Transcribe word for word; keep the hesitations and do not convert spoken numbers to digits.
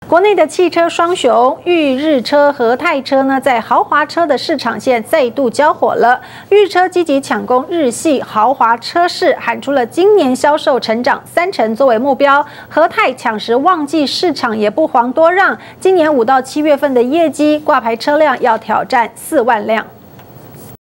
国内的汽车双雄裕日车和泰车呢，在豪华车的市场线再度交火了。裕车积极抢攻日系豪华车市，喊出了今年销售成长三成作为目标。和泰抢食旺季市场也不遑多让，今年五到七月份的业绩挂牌车辆要挑战四万辆。